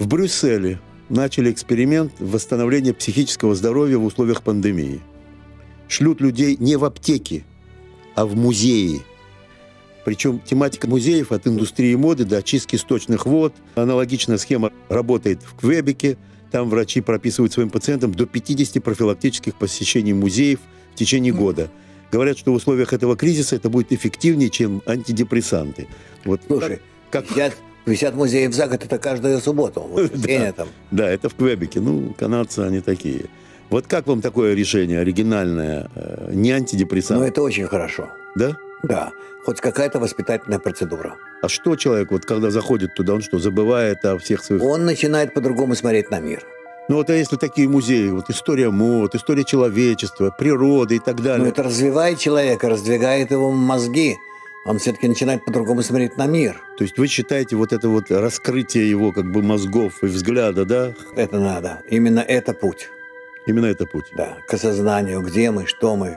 В Брюсселе начали эксперимент восстановления психического здоровья в условиях пандемии. Шлют людей не в аптеки, а в музеи. Причем тематика музеев от индустрии моды до очистки сточных вод. Аналогичная схема работает в Квебеке. Там врачи прописывают своим пациентам до 50 профилактических посещений музеев в течение года. Говорят, что в условиях этого кризиса это будет эффективнее, чем антидепрессанты. Вот. Слушай, как... 50 музеев за год – это каждую субботу. Да, это в Квебеке. Ну, канадцы, они такие. Вот как вам такое решение оригинальное, не антидепрессант? Ну, это очень хорошо. Да? Да. Хоть какая-то воспитательная процедура. А что человек, вот когда заходит туда, он что, забывает о всех своих... Он начинает по-другому смотреть на мир. Ну, вот а если такие музеи, вот история мод, история человечества, природы и так далее. Но это развивает человека, раздвигает его мозги. Он все-таки начинает по-другому смотреть на мир. То есть вы считаете вот это вот раскрытие его как бы мозгов и взгляда, да? Это надо. Именно это путь. Именно это путь. Да, к осознанию, где мы, что мы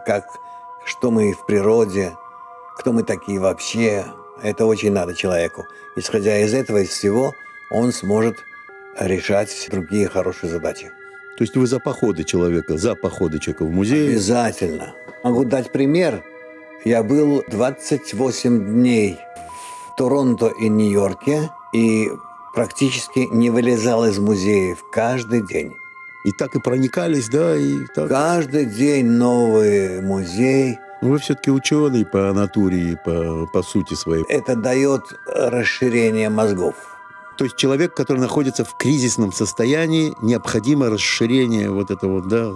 в природе, кто мы такие вообще. Это очень надо человеку. Исходя из этого, из всего, он сможет решать другие хорошие задачи. То есть вы за походы человека в музей? Обязательно. Могу дать пример. Я был 28 дней в Торонто и Нью-Йорке и практически не вылезал из музеев каждый день. И так и проникались, да? И так... Каждый день новый музей. Вы все-таки ученый по натуре и по сути своей. Это дает расширение мозгов. То есть человек, который находится в кризисном состоянии, необходимо расширение вот этого, да,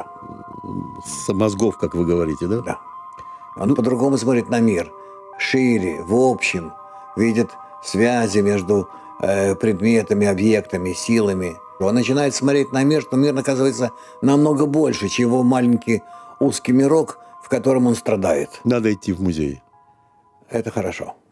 мозгов, как вы говорите, да? Да. Он по-другому смотрит на мир. Шире, в общем. Видит связи между предметами, объектами, силами. Он начинает смотреть на мир, что мир оказывается намного больше, чем его маленький узкий мирок, в котором он страдает. Надо идти в музей. Это хорошо.